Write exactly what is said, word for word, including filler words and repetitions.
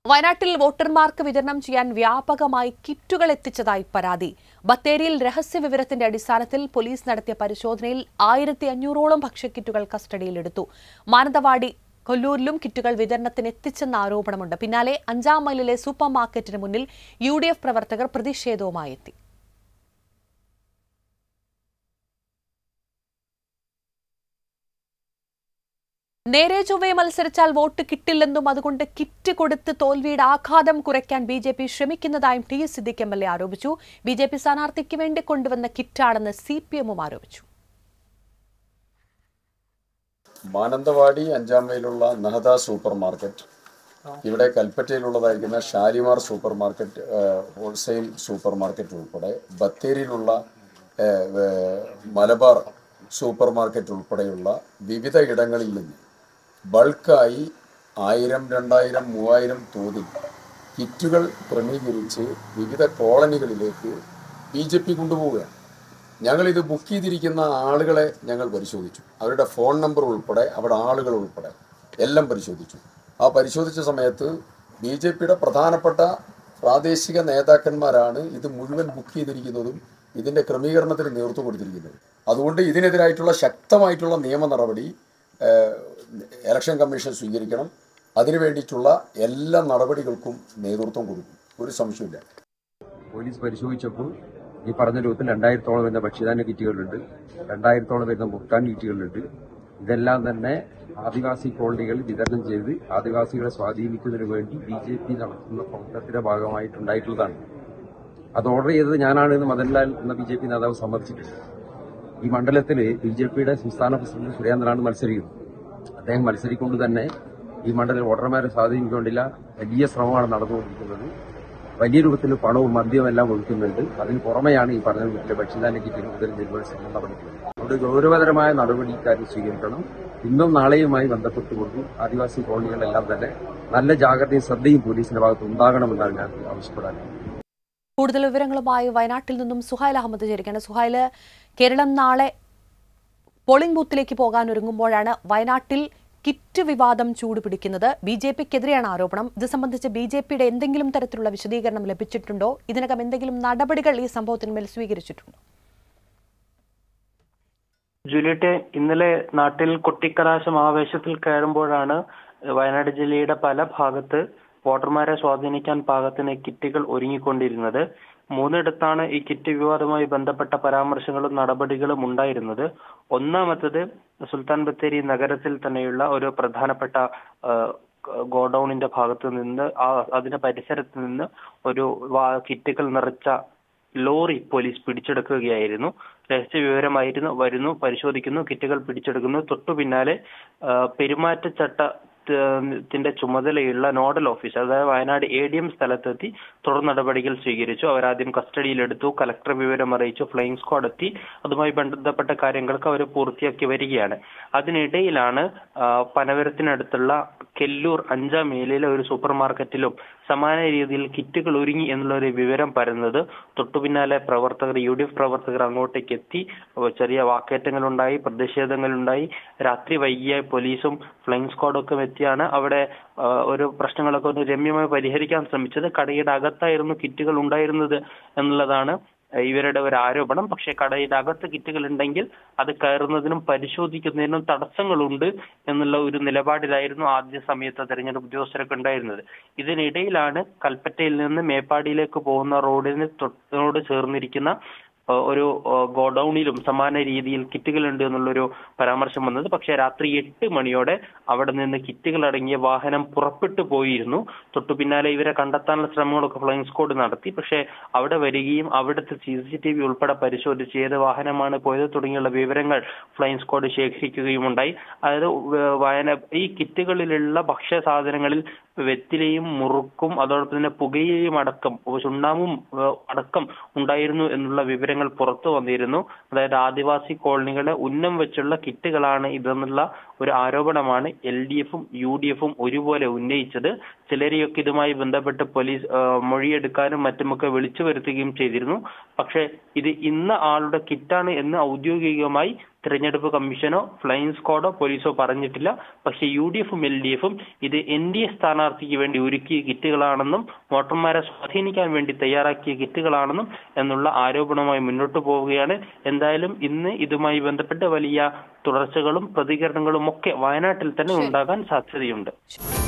വയനാട്ടിൽ വോട്ടർമാർക്ക് വിതരണം ചെയ്യാൻ വ്യാപകമായി കിറ്റുകൾ എത്തിച്ചതായി പരാതി. ബത്തേരിയിൽ രഹസ്യ വിവരത്തിന്റെ അടിസ്ഥാനത്തിൽ പോലീസ് നടത്തിയ പരിശോധനയിൽ ആയിരത്തി അഞ്ഞൂറോളം ഭക്ഷ്യക്കിറ്റുകൾ കസ്റ്റഡിയിലെടുത്തു. മാനന്തവാടി കൊല്ലൂരിലും കിറ്റുകൾ വിതരണത്തിന് എത്തിച്ചെന്ന ആരോപണമുണ്ട്. പിന്നാലെ അഞ്ചാം മൈലിലെ സൂപ്പർ മാർക്കറ്റിന് മുന്നിൽ യു ഡി എഫ് പ്രവർത്തകർ പ്രതിഷേധവുമായി എത്തി. നേരെ ചൊവ്വേ മത്സരിച്ചാൽ വോട്ട് കിട്ടില്ലെന്നും അതുകൊണ്ട് കിറ്റ് കൊടുത്ത് തോൽവിയുടെ ആഘാതം കുറയ്ക്കാൻ ബി ജെ പി ശ്രമിക്കുന്നതായും T S Siddique M L A ആരോപിച്ചു. ബി ജെ പി സ്ഥാനാർത്ഥിക്ക് വേണ്ടി കൊണ്ടുവന്ന കിറ്റാണെന്ന് സി പി എമ്മും ആരോപിച്ചു. മാനന്തവാടി അഞ്ചാം മൈലിലുള്ള നഹദ സൂപ്പർ മാർക്കറ്റ്, ഇവിടെ കൽപ്പറ്റയിലുള്ളതായിരിക്കുന്ന Shalimar super market, wholesale super market ഉൾപ്പെടെ ബത്തേരിയിലുള്ള മലബാർ സൂപ്പർ മാർക്കറ്റ് ഉൾപ്പെടെയുള്ള വിവിധ ഇടങ്ങളിൽ നിന്ന് ബൾക്കായി ആയിരം രണ്ടായിരം മൂവായിരം തോതിൽ കിറ്റുകൾ ക്രമീകരിച്ച് വിവിധ കോളനികളിലേക്ക് ബി ജെ പി കൊണ്ടുപോവുകയാണ്. ഞങ്ങളിത് ബുക്ക് ചെയ്തിരിക്കുന്ന ആളുകളെ ഞങ്ങൾ പരിശോധിച്ചു. അവരുടെ ഫോൺ നമ്പർ ഉൾപ്പെടെ അവിടെ ആളുകൾ ഉൾപ്പെടെ എല്ലാം പരിശോധിച്ചു. ആ പരിശോധിച്ച സമയത്ത് ബി ജെ പിയുടെ പ്രധാനപ്പെട്ട പ്രാദേശിക നേതാക്കന്മാരാണ് ഇത് മുഴുവൻ ബുക്ക് ചെയ്തിരിക്കുന്നതും ഇതിൻ്റെ ക്രമീകരണത്തിന് നേതൃത്വം കൊടുത്തിരിക്കുന്നത്. അതുകൊണ്ട് ഇതിനെതിരായിട്ടുള്ള ശക്തമായിട്ടുള്ള നിയമ നടപടി ഇലക്ഷൻ കമ്മീഷൻ സ്വീകരിക്കണം. അതിനു വേണ്ടിയിട്ടുള്ള എല്ലാ നടപടികൾക്കും നേതൃത്വം കൊടുക്കും, ഒരു സംശയമില്ല. പോലീസ് പരിശോധിച്ചപ്പോൾ ഈ പറഞ്ഞ രൂപത്തിൽ രണ്ടായിരത്തോളം വരുന്ന ഭക്ഷ്യധാന്യ കിറ്റുകളുണ്ട്, രണ്ടായിരത്തോളം വരുന്ന മുട്ടാൻ കിറ്റുകളുണ്ട്. ഇതെല്ലാം തന്നെ ആദിവാസി കോളനികൾ വിതരണം ചെയ്ത് ആദിവാസികളെ സ്വാധീനിക്കുന്നതിന് വേണ്ടി ബി ജെ പി നടത്തുന്ന പ്രവർത്തനത്തിന്റെ ഭാഗമായിട്ടുണ്ടായിട്ടുള്ളതാണ്. അത് ഓർഡർ ചെയ്തത് ഞാനാണെന്ന് മദൻലാൽ എന്ന ബി ജെ പി നേതാവ് സമ്മതിച്ചിട്ടുണ്ട്. ഈ മണ്ഡലത്തിൽ ബി ജെ പിയുടെ സംസ്ഥാന പ്രസിഡന്റ് സുരേന്ദ്രനാണ് മത്സരിക്കുന്നത്. അദ്ദേഹം മത്സരിക്കൊണ്ട് തന്നെ ഈ മണ്ഡലത്തിൽ വോട്ടർമാരെ സ്വാധീനിക്കൊണ്ടില്ല വലിയ ശ്രമമാണ് നടന്നുകൊണ്ടിരിക്കുന്നത്. വലിയ രൂപത്തിൽ പണവും മദ്യവും എല്ലാം ഒഴുക്കുന്നുണ്ട്. അതിന് പുറമെയാണ് ഈ പറഞ്ഞ രൂപത്തിലെ ഭക്ഷ്യധാന്യ കിറ്റിന് മുതൽ നിർവഹിക്കുന്ന നടപടികൾ. അവിടെ ഗൗരവതരമായ നടപടി ഇക്കാര്യം സ്വീകരിക്കണം. ഇന്നും നാളെയുമായി ബന്ധപ്പെട്ടുകൊണ്ട് ആദിവാസി കോളനികളെല്ലാം തന്നെ നല്ല ജാഗ്രതയും ശ്രദ്ധയും പോലീസിന്റെ ഭാഗത്ത് ഉണ്ടാകണമെന്നാണ് ഞാൻ ആവശ്യപ്പെടാൻ. കൂടുതൽ വിവരങ്ങളുമായി വയനാട്ടിൽ നിന്നും സുഹൈൽ അഹമ്മദ് ചേരുകയാണ്. സുഹൈൽ, കേരളം നാളെ പോളിംഗ് ബൂത്തിലേക്ക് പോകാൻ ഒരുങ്ങുമ്പോഴാണ് വയനാട്ടിൽ കിറ്റ് വിവാദം ചൂടുപിടിക്കുന്നത്. ബി ജെ പിക്കെതിരെയാണ് ആരോപണം. ഇത് സംബന്ധിച്ച് ബി ജെ പിയുടെ എന്തെങ്കിലും തരത്തിലുള്ള വിശദീകരണം ലഭിച്ചിട്ടുണ്ടോ? ഇതിനകം എന്തെങ്കിലും നടപടികൾ ഈ സംഭവത്തിന്മേൽ സ്വീകരിച്ചിട്ടുണ്ടോ? ജൂലിയറ്റ്, ഇന്നലെ നാട്ടിൽ കൊട്ടിക്കലാശം ആവേശത്തിൽ കയറുമ്പോഴാണ് വയനാട് ജില്ലയുടെ പല ഭാഗത്ത് വോട്ടർമാരെ സ്വാധീനിക്കാൻ പാകത്തിന് കിറ്റുകൾ ഒരുങ്ങിക്കൊണ്ടിരുന്നത്. മൂന്നിടത്താണ് ഈ കിറ്റ് വിവാദവുമായി ബന്ധപ്പെട്ട പരാമർശങ്ങളും നടപടികളും ഉണ്ടായിരുന്നത്. ഒന്നാമത്തത് സുൽത്താൻ ബത്തേരി നഗരത്തിൽ തന്നെയുള്ള ഒരു പ്രധാനപ്പെട്ട ഗോഡൌണിന്റെ ഭാഗത്ത് നിന്ന് അതിന്റെ പരിസരത്ത് നിന്ന് ഒരു കിറ്റുകൾ നിറച്ച ലോറി പോലീസ് പിടിച്ചെടുക്കുകയായിരുന്നു. രഹസ്യ വിവരമായിരുന്നു. വരുന്നു, പരിശോധിക്കുന്നു, കിറ്റുകൾ പിടിച്ചെടുക്കുന്നു. തൊട്ടു പിന്നാലെ പെരുമാറ്റച്ചട്ട ത്തിന്റെ ചുമതലയുള്ള നോഡൽ ഓഫീസർ, അതായത് വയനാട് എ ഡി എം സ്ഥലത്തെത്തി തുടർ നടപടികൾ സ്വീകരിച്ചു. അവരാദ്യം കസ്റ്റഡിയിലെടുത്തു, കലക്ടർ വിവരം അറിയിച്ചു, ഫ്ലൈയിങ് സ്ക്വാഡ് എത്തി. അതുമായി ബന്ധപ്പെട്ട കാര്യങ്ങൾക്ക് അവർ പൂർത്തിയാക്കി വരികയാണ്. അതിനിടയിലാണ് പനവരത്തിനടുത്തുള്ള കെല്ലൂർ അഞ്ചാം മേലിലെ ഒരു സൂപ്പർ മാർക്കറ്റിലും സമാന രീതിയിൽ കിറ്റുകൾ ഒരുങ്ങി എന്നുള്ള ഒരു വിവരം പരന്നത്. തൊട്ടു പിന്നാലെ പ്രവർത്തകർ, യു ഡി എഫ് പ്രവർത്തകർ അങ്ങോട്ടേക്ക് എത്തി. ചെറിയ വാക്കേറ്റങ്ങളുണ്ടായി, പ്രതിഷേധങ്ങളുണ്ടായി. രാത്രി വൈകിയ പോലീസും ഫ്ലൈയിങ് സ്ക്വാഡും ഒക്കെ എത്തിയാണ് അവിടെ ഒരു പ്രശ്നങ്ങളൊക്കെ ഒന്ന് രമ്യമായി പരിഹരിക്കാൻ ശ്രമിച്ചത്. കടയുടെ അകത്തായിരുന്നു കിറ്റുകൾ ഉണ്ടായിരുന്നത് എന്നുള്ളതാണ് ഇവരുടെ ഒരു ആരോപണം. പക്ഷേ കടയുടെ അകത്ത് കിറ്റുകൾ ഉണ്ടെങ്കിൽ അത് കയറുന്നതിനും പരിശോധിക്കുന്നതിനും തടസ്സങ്ങളുണ്ട് എന്നുള്ള ഒരു നിലപാടിലായിരുന്നു ആദ്യ സമയത്ത് തെരഞ്ഞെടുപ്പ് ഉദ്യോഗസ്ഥരൊക്കെ ഉണ്ടായിരുന്നത്. ഇതിനിടയിലാണ് കൽപ്പറ്റയിൽ നിന്ന് മേപ്പാടിയിലേക്ക് പോകുന്ന റോഡിന് തൊട്ടോട് ചേർന്നിരിക്കുന്ന ഒരു ഗോഡൌണിലും സമാന രീതിയിൽ കിറ്റുകളുണ്ട് എന്നുള്ളൊരു പരാമർശം വന്നത്. പക്ഷെ രാത്രി എട്ട് മണിയോടെ അവിടെ നിന്ന് കിറ്റുകൾ അടങ്ങിയ വാഹനം പുറപ്പെട്ടു പോയിരുന്നു. തൊട്ടു പിന്നാലെ ഇവരെ കണ്ടെത്താനുള്ള ശ്രമങ്ങളൊക്കെ ഫ്ലൈയിങ് സ്ക്വാഡ് നടത്തി. പക്ഷെ അവിടെ വരികയും അവിടുത്തെ സി സി ടി വി ഉൾപ്പെടെ പരിശോധിച്ച് ഏത് വാഹനമാണ് പോയത് തുടങ്ങിയുള്ള വിവരങ്ങൾ ഫ്ലൈയിങ് സ്ക്വാഡ് ശേഖരിക്കുകയും ഉണ്ടായി. അതായത് വയന ഈ കിറ്റുകളിലുള്ള ഭക്ഷ്യ സാധനങ്ങളിൽ വെറ്റിലയും മുറുക്കും അതോടൊപ്പം തന്നെ പുകയിലയും അടക്കം ചുണ്ണാമ്പും അടക്കം ഉണ്ടായിരുന്നു എന്നുള്ള വിവരങ്ങൾ പുറത്തു വന്നിരുന്നു. അതായത് ആദിവാസി കോളനികളെ ഉന്നം വെച്ചുള്ള കിറ്റുകളാണ് ഇതെന്നുള്ള ഒരു ആരോപണമാണ് എൽ ഡി എഫും യു ഡി എഫും ഒരുപോലെ ഉന്നയിച്ചത്. ചിലരെയൊക്കെ ഇതുമായി ബന്ധപ്പെട്ട് പോലീസ് മൊഴിയെടുക്കാനും മറ്റുമൊക്കെ വിളിച്ചു വരുത്തുകയും ചെയ്തിരുന്നു. പക്ഷേ ഇത് ഇന്ന ആളുടെ കിറ്റാണ് എന്ന് ഔദ്യോഗികമായി തിരഞ്ഞെടുപ്പ് കമ്മീഷനോ ഫ്ലൈയിങ് സ്ക്വാഡോ പോലീസോ പറഞ്ഞിട്ടില്ല. പക്ഷേ യു ഡി എഫും എൽ ഡി എഫും ഇത് എൻ ഡി എ സ്ഥാനാർത്ഥിക്ക് വേണ്ടി ഒരുക്കിയ കിറ്റുകളാണെന്നും വോട്ടർമാരെ സ്വാധീനിക്കാൻ വേണ്ടി തയ്യാറാക്കിയ കിറ്റുകളാണെന്നും എന്നുള്ള ആരോപണവുമായി മുന്നോട്ട് പോവുകയാണ്. എന്തായാലും ഇന്ന് ഇതുമായി ബന്ധപ്പെട്ട് വലിയ തുടർച്ചകളും പ്രതികരണങ്ങളും ഒക്കെ വയനാട്ടിൽ തന്നെ ഉണ്ടാകാൻ സാധ്യതയുണ്ട്.